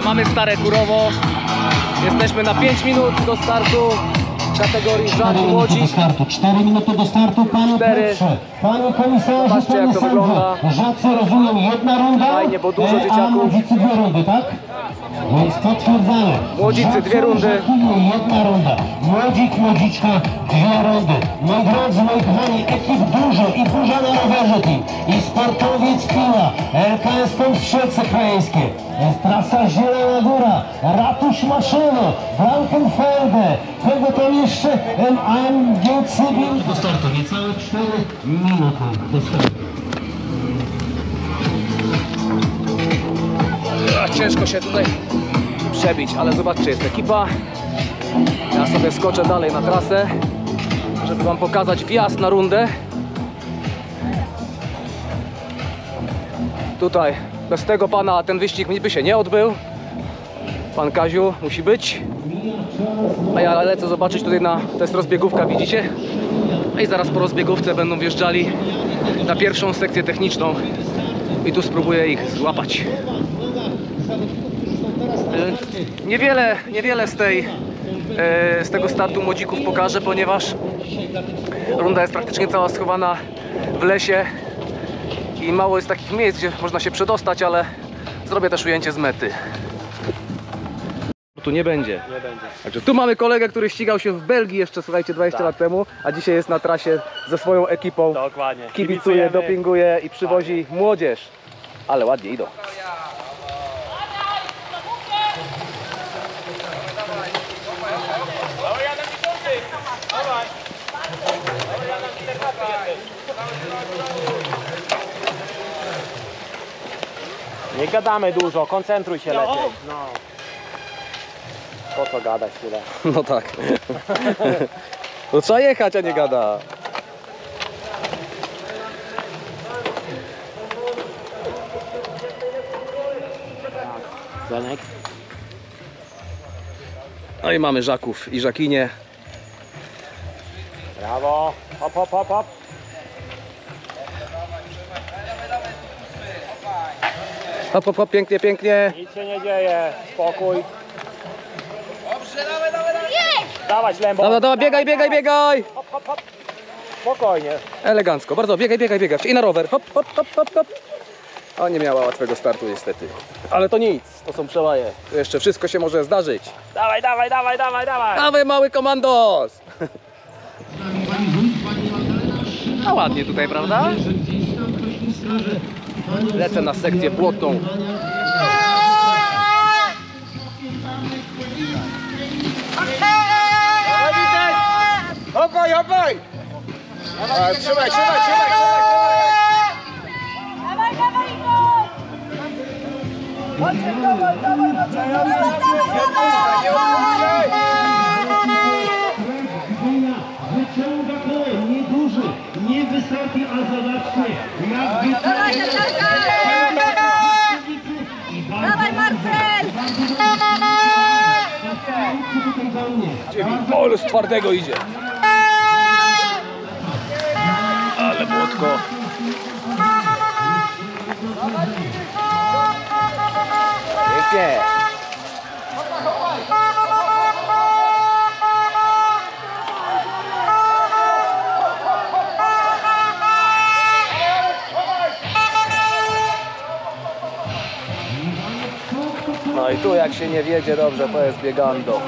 mamy Stare Kurowo. Jesteśmy na 5 minut do startu kategorii żak młodzi. 4 minuty do startu, panie Piotrze, panie komisarzu. Zobaczcie, jak to wygląda. Żacy rozumiem, jedna runda, Fajnie, bo dużo a dzieciaków. młodzicy 2 rundy, tak? Więc potwierdzamy. Młodzicy 2 rundy. Jedna runda. Młodzik, młodziczka, 2 rundy. Moi drodzy, moi kochani, ekip dużo i burza na rowerze team. I sportowiec Piła, LKS Strzelce Krajeńskie. Trasa Zielona Góra, Ratusz Maszyno, Blankenfelde, kogo tam jeszcze? MAMG Cywil. Do startu, niecałe 4 minuty do startu. Ciężko się tutaj przebić, ale zobaczcie, jest ekipa. Ja sobie skoczę dalej na trasę, żeby wam pokazać wjazd na rundę. Tutaj bez tego pana ten wyścig by się nie odbył. Pan Kaziu musi być. A ja lecę zobaczyć tutaj to jest rozbiegówka, widzicie? I zaraz po rozbiegówce będą wjeżdżali na pierwszą sekcję techniczną. I tu spróbuję ich złapać. Niewiele z tego startu młodzików pokażę, ponieważ runda jest praktycznie cała schowana w lesie i mało jest takich miejsc, gdzie można się przedostać, ale zrobię też ujęcie z mety. Tu nie będzie. Także tu mamy kolegę, który ścigał się w Belgii jeszcze, słuchajcie, 20 lat temu, a dzisiaj jest na trasie ze swoją ekipą. Dokładnie. Kibicuje, dopinguje i przywozi młodzież. Ale ładnie idą. Nie gadamy dużo, koncentruj się lepiej. No. Po co gadać tyle? No tak. To trzeba jechać, a nie gada. Zenek? No i mamy żaków i żakinie. Brawo! Hop, hop, hop, hop! Hop, hop, hop, pięknie, pięknie. Nic się nie dzieje, spokój. Dawać Lembo! Dobra, dobra, biegaj, biegaj, biegaj! Hop, hop, hop! Spokojnie. Elegancko, bardzo, biegaj, biegaj, biegaj. I na rower, hop, hop, hop, hop, hop. O, nie miała łatwego startu niestety. Ale to nic, to są przełaje. Tu jeszcze wszystko się może zdarzyć. Dawaj, dawaj, dawaj, dawaj, dawaj! Dawaj, mały komandos! No ładnie tutaj, prawda? Lecę na sekcję błotną. Hopaj, hopaj! Trzymaj, trzymaj, trzymaj, trzymaj! Dawaj, dawaj, Igor! Dawaj, dawaj, Wyciąga koło, nieduży, nie wysoki, a zobaczcie, jak wyciąga. Dawaj, Marcel! Ale z twardego idzie. Ale błotko. Pięknie. No i tu jak się nie wiedzie dobrze, to jest biegando.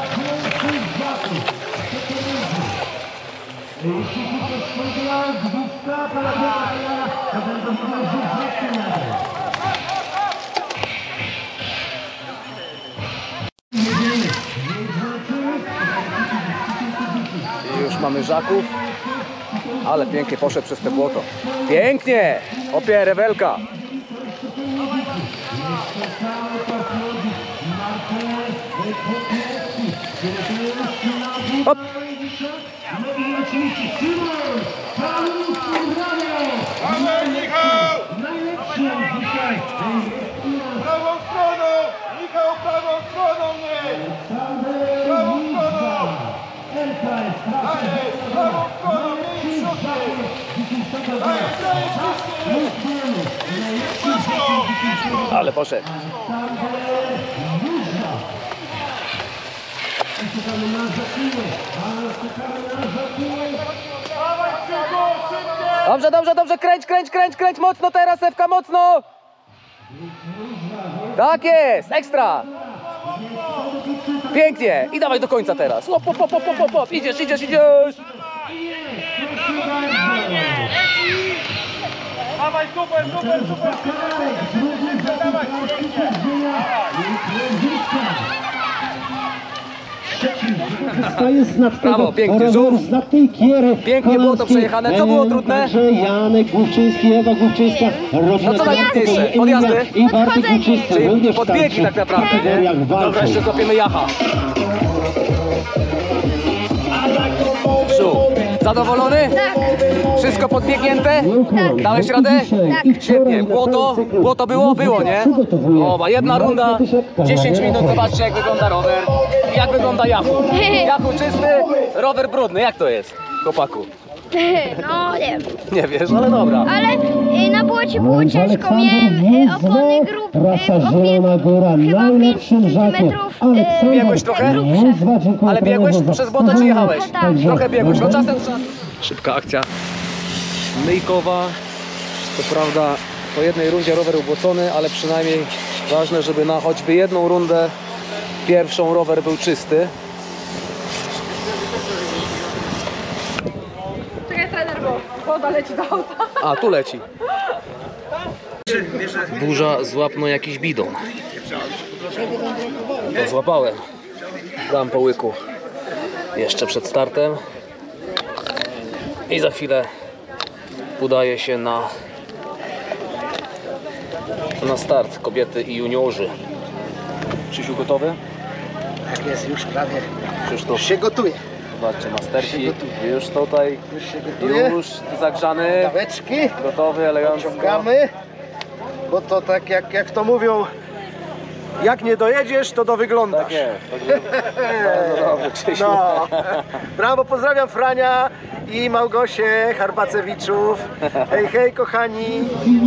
I już mamy żaków, ale pięknie poszedł przez te błoto. Pięknie! Opie, rewelka. Hop. Dawaj, Michał! Prawą stroną! Michał, prawą stroną, nie! Prawą stroną! Dajesz, prawą stroną, nie idź środkiem! Dajesz, dajesz, Ale poszedł. czekamy na Żakinie, ale czekamy na Żakinie. Dobrze, dobrze, dobrze, kręć, mocno teraz, Ewka, mocno! Tak jest, ekstra! Pięknie, i dawaj do końca teraz. Hop, hop, hop, hop, hop, hop. Idziesz! Dawaj, super! Dawaj, To jest nad tego Brawo, pięknie, roweru, żółw. z tej kiery. Pięknie było to przejechane. Co było trudne? Także Janek Główczyński, Ewa Główczyńska, No co najtrudniejsze? Podjazdy? i Bartek Główczyński. Czyli Również podbiegi tak naprawdę, nie? Jak Dobra, walczą. jeszcze złapiemy Jacha. Żółw. Zadowolony? Wszystko podbiegnięte? Dałeś radę? Świetnie. Błoto było? Było, nie? O, ma jedna runda, 10 minut. Zobaczcie, jak wygląda rower. Jak wygląda Jachu. Jachu czysty, rower brudny. Jak to jest, chłopaku? No nie wiem. Nie wiesz, ale dobra. Ale na błocie było ciężko. Miałem opony grube. Rasa Zielona Góra, Chyba 5 najlepszym żakiem. cm. Biegłeś trochę? Ale biegłeś przez błoto, czy jechałeś? Trochę biegłeś, no czasem trzeba. Szybka akcja myjkowa. Co prawda po jednej rundzie rower ubłocony, ale przynajmniej ważne, żeby na choćby jedną rundę pierwszą rower był czysty. Czekaj, trener, bo woda leci do auta. A, tu leci. Burza, złapno jakiś bidon. To złapałem. Dam po łyku. Jeszcze przed startem. I za chwilę udaje się na start kobiety i juniorzy. Krzysiu, gotowy? Tak jest, już prawie. Krzysztof, Już się gotuje. zobaczcie, masterki. Już się gotuje. Już tutaj, Już się gotuje. już zagrzany, Daweczki. gotowy, elegancko. Ciągamy. Bo to tak jak to mówią, jak nie dojedziesz, to dowyglądasz. Tak jest. Bardzo dobrze, Krzysiu. No. Brawo, pozdrawiam Frania i Małgosię Harbacewiczów. Hej, hej, kochani.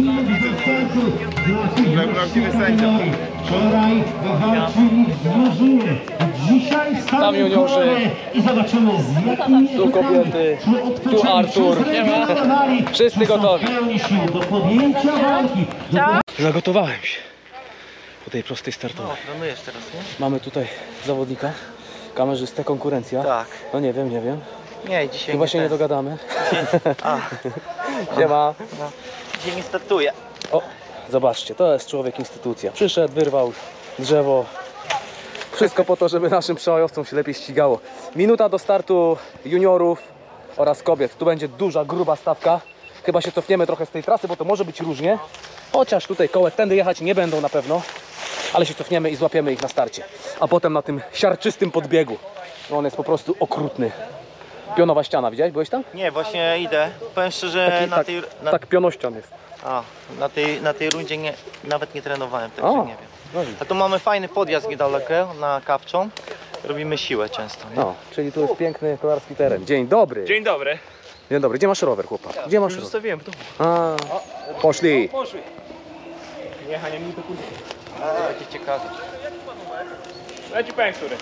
Prawdziwy sędzia. Wczoraj walczyli w drużynie. Dzisiaj Tam stali juniorzy. pole i zobaczymy z jakimi Tu kobiety, tu Artur. Wszyscy gotowi. Pełni sił do podjęcia walki. Zagotowałem się po tej prostej startowej. Trenujesz teraz, nie? Mamy tutaj zawodnika, kamerzystę, konkurencja. Tak. No nie wiem. Nie, dzisiaj Chyba się nie ten. dogadamy. A, Siema. no. Dzisiaj nie startuje. O, zobaczcie, to jest człowiek instytucja. Przyszedł, wyrwał drzewo. Wszystko po to, żeby naszym przełajowcom się lepiej ścigało. Minuta do startu juniorów oraz kobiet. Tu będzie duża, gruba stawka. Chyba się cofniemy trochę z tej trasy, bo to może być różnie. Chociaż tutaj kołek tędy jechać nie będą na pewno. Ale się cofniemy i złapiemy ich na starcie. A potem na tym siarczystym podbiegu. No on jest po prostu okrutny. Pionowa ściana, widziałeś? Byłeś tam? Nie, właśnie idę. Powiem szczerze, Tak pionościan jest. na tej rundzie nawet nie trenowałem, także O, nie wiem. no widzisz. A tu mamy fajny podjazd niedaleko na Kawczą. Robimy siłę często, nie? No, czyli tu jest piękny kolarski teren. Dzień dobry. Dzień dobry. Dzień dobry. Gdzie masz rower, chłopak? Gdzie masz rower? Zostawiłem tu. A, poszli. Poszły. Jechanie mi to kurwa. Będzie ciekawe. Ja ci powiem, który.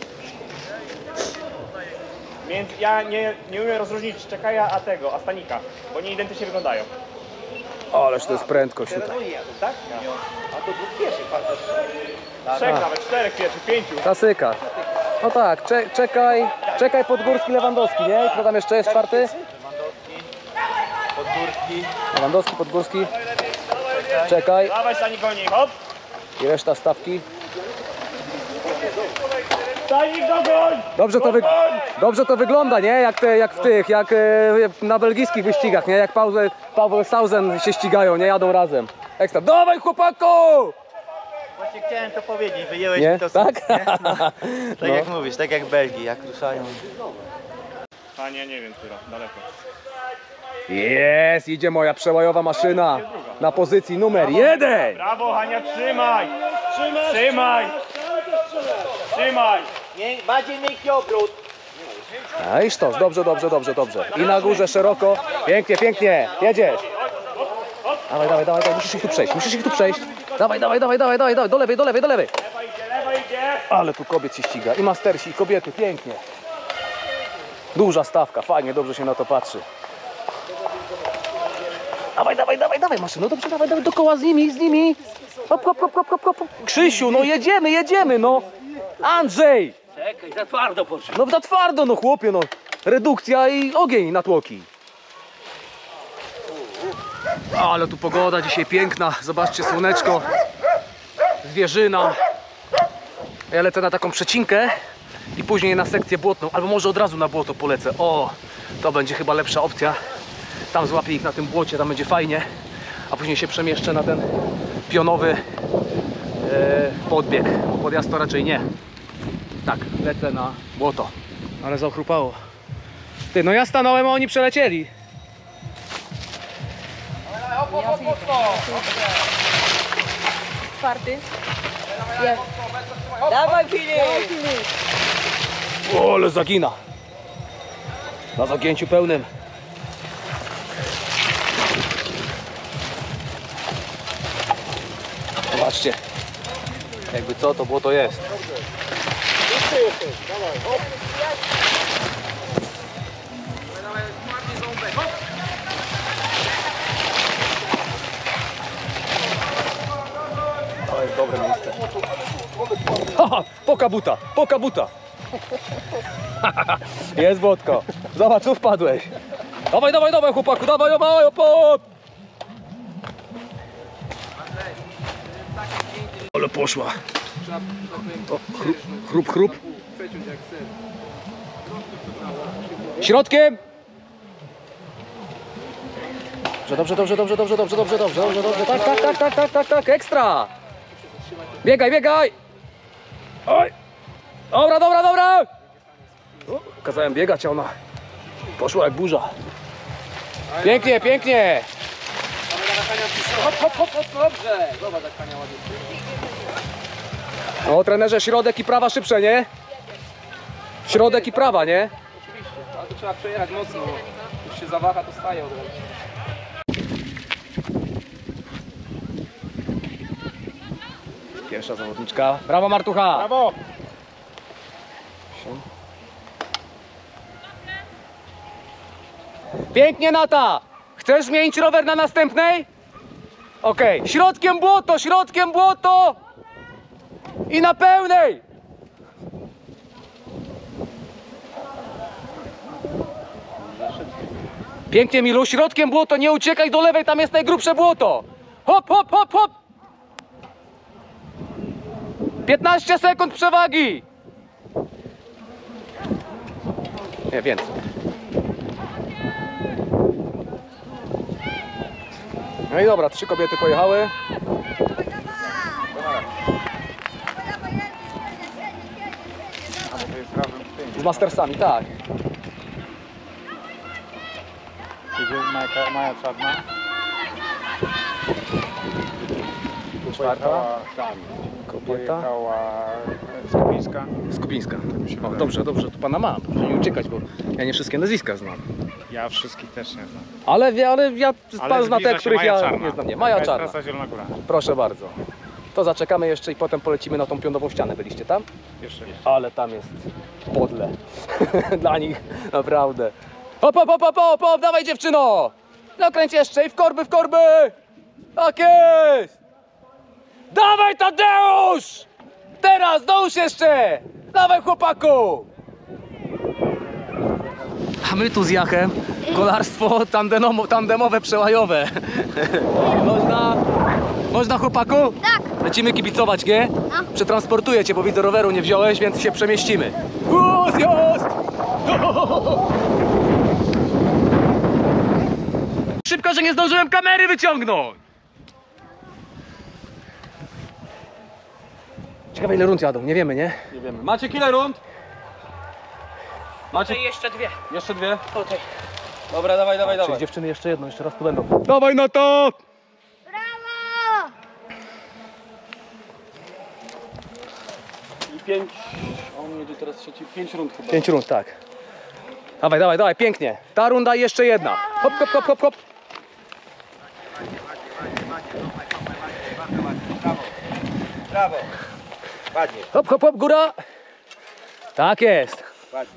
Ja nie umiem rozróżnić Czekaja a Stanika, bo nie identycznie wyglądają. Ależ to jest prędkość tutaj. Tak? A to dwóch pieszych Trzech nawet, 4 pierwszych, 5. Klasyka. No tak, czekaj Podgórski, Lewandowski, nie? Kto tam jeszcze jest czwarty? Podgórski. Lewandowski, Podgórski. Czekaj. Dawaj Stanik goni, hop! I reszta stawki. Stanik dogoń! Dobrze to wygląda, nie? Jak na belgijskich wyścigach, nie? Jak Paweł Sausen się ścigają, nie? Jadą razem. Ekstra. Dawaj, chłopaku! Właśnie chciałem to powiedzieć, wyjęłeś Nie? mi to Tak? z- nie? No. Tak No. jak mówisz, tak jak Belgii, jak ruszają. A nie wiem, która, daleko. Jest, idzie moja przełajowa maszyna na pozycji numer 1. Brawo Hania, trzymaj! Trzymaj! Trzymaj! Bardziej miękki obrót. A i sztos, dobrze. I na górze szeroko. Pięknie, jedziesz. Dawaj, musisz ich tu przejść. Dawaj, do lewej. Ale tu kobiet się ściga. I mastersi, i kobiety, pięknie. Duża stawka, fajnie, dobrze się na to patrzy. Dawaj, dawaj, dawaj, dawaj, maszyno, dobrze, dawaj, dawaj, dookoła z nimi. Hop, hop, hop, hop, hop, hop. Krzysiu, no jedziemy, no. Andrzej. Czekaj, za twardo poszło. No za twardo, no chłopie, no. Redukcja i ogień na tłoki. Ale tu pogoda dzisiaj piękna, zobaczcie słoneczko. Zwierzyna. Ja lecę na taką przecinkę i później na sekcję błotną, albo może od razu na błoto polecę. O, to będzie chyba lepsza opcja. Tam złapię ich na tym błocie, tam będzie fajnie. A później się przemieszczę na ten pionowy podbieg. Podjazd to raczej nie. Tak, lecę na błoto. Ale zachrupało. Ty, no ja stanąłem, a oni przelecieli. Czwarty. Jest. Dawaj Filip! O, ale zagina. Na zagięciu pełnym. Zobaczcie. Jakby co, to błoto jest. To jest dobre miejsce. Haha, poka buta. Jest błotko. Zobacz, tu wpadłeś. Dawaj, dawaj, dawaj chłopaku, dawaj, opot. Ale poszła. O, chrup. Środkiem. Dobrze. Tak, ekstra. Biegaj. Oj. Dobra. O, kazałem biegać, a ona poszła jak burza. Pięknie. Hop, dobrze. Zobacz, jak Kania ładnie. O, trenerze, środek i prawa szybsze, nie? Środek i prawa, nie? Oczywiście, ale to trzeba przejechać mocno, bo już się zawaha, to staje od razu. Pierwsza zawodniczka. Brawo, Martucha! Brawo! Pięknie, Nata! Chcesz zmienić rower na następnej? Okej. Środkiem błoto! I na pełnej! Pięknie, Milu, środkiem błoto, nie uciekaj do lewej, tam jest najgrubsze błoto! Hop! 15 sekund przewagi! Nie, więcej. No i dobra, 3 kobiety pojechały. Z mastersami, tak. Maja Czarna. Czwarta. Kobieta. Skupińska. O, dobrze, to pana mam. Proszę nie uciekać, bo ja nie wszystkie nazwiska znam. Ja wszystkich też nie znam. Ale ja pan zna te, których ja Czarna. nie znam. Nie, Maja Czarna. Trasa Zielona Góra. Proszę bardzo. To zaczekamy jeszcze i potem polecimy na tą pionową ścianę. Byliście tam? Jeszcze. Ale tam jest podle. Dla nich naprawdę. Hop, dawaj dziewczyno! Nakręć jeszcze i w korby! Tak jest! Dawaj Tadeusz! Teraz, dołóż jeszcze! Dawaj chłopaku! A my tu z Jachem kolarstwo tandemowe, przełajowe. Można chłopaku? Tak. Lecimy kibicować, nie? Przetransportuję cię, bo widzę roweru nie wziąłeś, więc się przemieścimy. Zjazd! Szybko, że nie zdążyłem kamery wyciągnąć! Ciekawe ile rund jadą, nie wiemy, nie? Nie wiemy. Macie ile rund? Macie Jeszcze dwie. jeszcze 2? Tutaj. Dobra, dawaj. Czyli dziewczyny jeszcze jedno, jeszcze raz tu będą. Dawaj na to! Brawo! I 5. On jedzie teraz trzeci. 5 rund chyba. 5 rund, tak. Dawaj, pięknie. Ta runda i jeszcze jedna. Hop. Brawo. Ładnie. Hop, hop, hop, góra. Tak jest. Ładnie.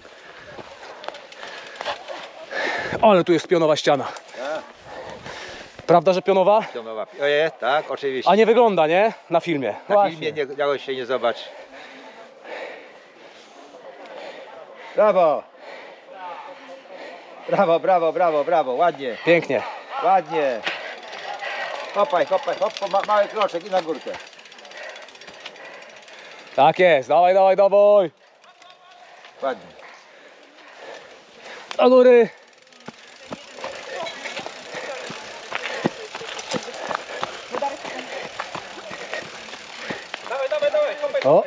Ale tu jest pionowa ściana. Prawda, że pionowa? Pionowa. Jest, tak, oczywiście. A nie wygląda, nie? Na filmie. Na Właśnie. filmie nie dało się nie zobaczyć. Brawo. Brawo, brawo, brawo, brawo. Ładnie, Pięknie. ładnie. Hopaj, hopaj, hop, mały kroczek i na górkę. Tak jest. Dawaj, dawaj, dawaj. Ładnie. Do góry. O.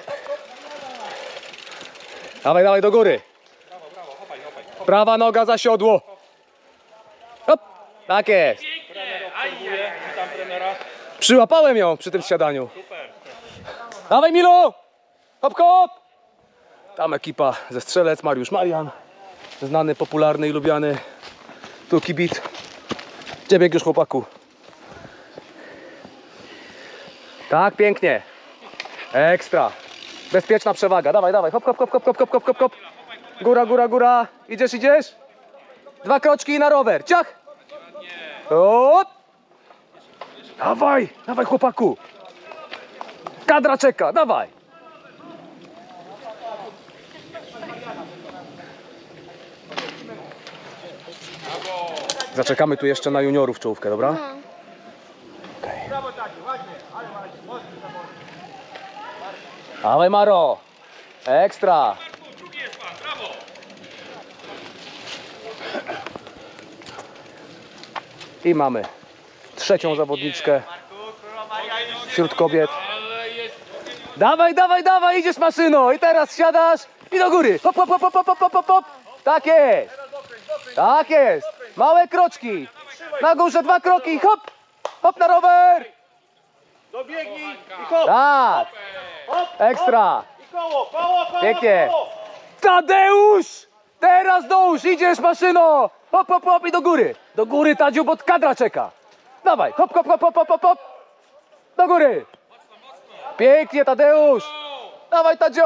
Dawaj, dawaj do góry. Prawa noga za siodło. Hop. Tak jest. Przyłapałem ją przy tym siadaniu. Dawaj, Milu. Hop, hop. Tam ekipa ze Strzelec, Mariusz Marian. Znany, popularny i lubiany tu kibic. Gdzie biegniesz, chłopaku? Tak, pięknie. Ekstra. Bezpieczna przewaga. Dawaj, dawaj. Hop, hop, hop, hop, hop, hop, hop, hop. Góra, góra, góra. Idziesz, idziesz? 2 kroczki i na rower. Ciach. Hop. Dawaj, dawaj, chłopaku. Kadra czeka, dawaj. Zaczekamy tu jeszcze na juniorów czołówkę, dobra? Okay. Dawaj, Maro. Ekstra. I mamy trzecią zawodniczkę wśród kobiet. Dawaj, dawaj, dawaj, idziesz maszyno. I teraz siadasz i do góry. Hop, hop, hop, hop, hop, hop, hop, hop. Tak jest. Tak jest. Małe kroczki. Na górze 2 kroki. Hop. Hop na rower. Dobiegnij i hop! Tak. Ekstra. I koło, koło, koło, Pięknie. koło! Tadeusz. Teraz dołóż. Idziesz maszyno. Hop, hop, hop i do góry. Do góry, Tadziu, bo kadra czeka. Dawaj. Hop, hop, hop, hop, hop, hop, hop. Do góry. Pięknie, Tadeusz. Dawaj, Tadziu.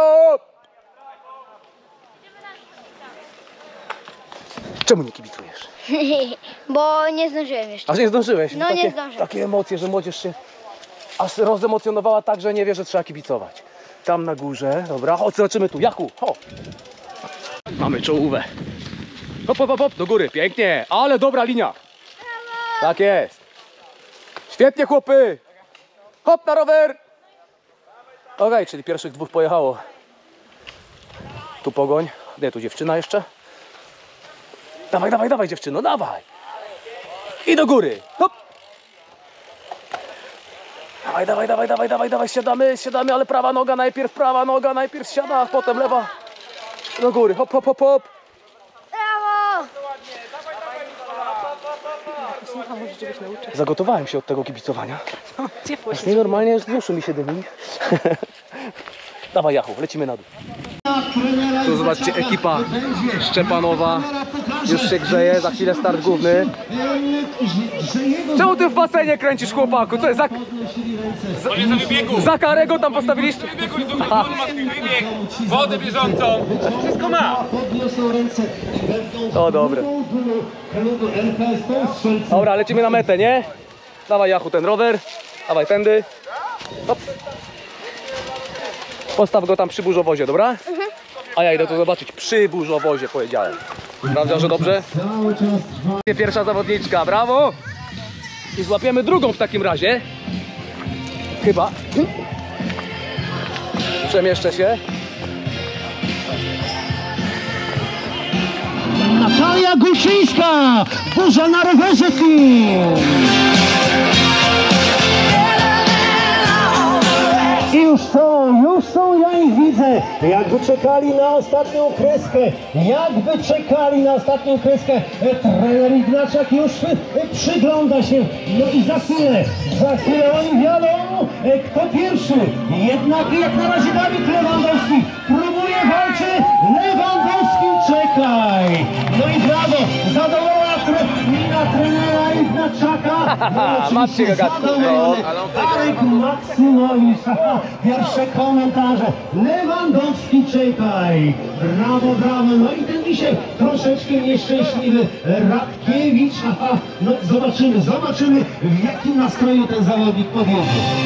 Czemu nie kibicujesz? Bo nie zdążyłem jeszcze. Aż nie zdążyłeś? No, nie zdążyłem. Takie emocje, że młodzież się aż rozemocjonowała tak, że nie wie, że trzeba kibicować. Tam na górze, dobra, chodź, zobaczymy tu, Jachu, ho! Mamy czołówę. Hop, hop, hop, hop, do góry, pięknie, ale dobra linia. Tak jest. Świetnie, chłopy. Hop na rower. Okej, czyli pierwszych 2 pojechało. Tu pogoń, nie, tu dziewczyna jeszcze. Dawaj, dawaj, dawaj, dziewczyno, dawaj. I do góry. Hop. Dawaj, dawaj, dawaj, dawaj, dawaj, dawaj, siadamy, siadamy, ale prawa noga najpierw siada, potem lewa. Do góry, hop, hop, hop, hop. Brawo! Zagotowałem się od tego kibicowania. Aż nienormalnie z uszu mi się dymi. Dawaj, Jachu, lecimy na dół. Tu zobaczcie, ekipa Szczepanowa już się grzeje, za chwilę start główny. Czemu ty w basenie kręcisz, chłopaku? Co jest za karego tam postawiliście? Wodę bieżącą. Wszystko ma. O, dobre. Dobra, lecimy na metę, nie? Dawaj, Jachu, ten rower. Dawaj, tędy. Hop. Postaw go tam przy burzowozie, dobra? A ja idę to zobaczyć przy burzowozie, powiedziałem. Prawda, że dobrze? Pierwsza zawodniczka, brawo! I złapiemy drugą w takim razie. Chyba. Przemieszczę się. Natalia Guszyńska, burza na rowerze team. I już są, ja ich widzę, jakby czekali na ostatnią kreskę, trener Ignaczak już przygląda się, no i za chwilę oni wiadomo, kto pierwszy, jednak jak na razie Dawid Lewandowski, próbuje, walczy, Lewandowski, czekaj, no i brawo, zadowolona mina trenera Ignaczaka. Boczaka. Macie gagatku. Arek Maksymowicz. Pierwsze komentarze. Lewandowski, czekaj. Brawo, brawo. No i ten dzisiaj troszeczkę nieszczęśliwy Radkiewicz. No zobaczymy w jakim nastroju ten zawodnik podjedzie.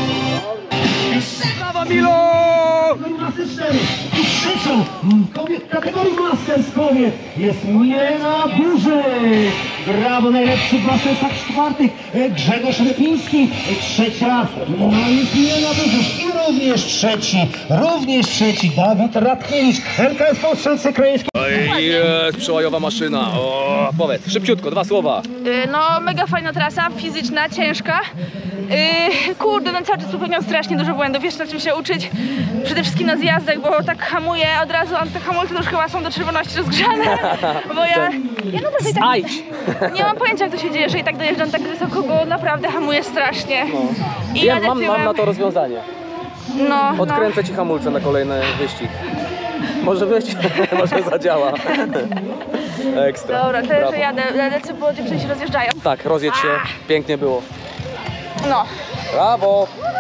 Brawa Milo! Masy 4 i trzecią w kategorii Masters kobiet jest Milena Burzyk. Brawo, najlepszy w Mastersach czwartych Grzegorz Lepiński. Trzecia, no jest Milena Burzyk i również trzeci Dawid Radkiewicz. LKS Strzelce Krajeńskie. Jest przełajowa maszyna. O, powiedz, szybciutko, 2 słowa. No, mega fajna trasa, fizyczna, ciężka. Kurde, no cały czas popełniam strasznie dużo błędów, wiesz na czym się uczyć. Przede wszystkim na zjazdach, bo tak hamuję od razu, a te hamulce to już chyba są do czerwoności rozgrzane. Bo ja naprawdę tak nie mam pojęcia jak to się dzieje, że i tak dojeżdżam tak wysoko, bo naprawdę hamuję strasznie. I Wiem, mam na to rozwiązanie. No, Odkręcę ci hamulce na kolejny wyścig. Może być, może zadziała. Ekstra. Dobra, to Brawo. jadę, lecę, bo dziewczyny się rozjeżdżają. Tak, rozjedź się, pięknie było. No. Brawo!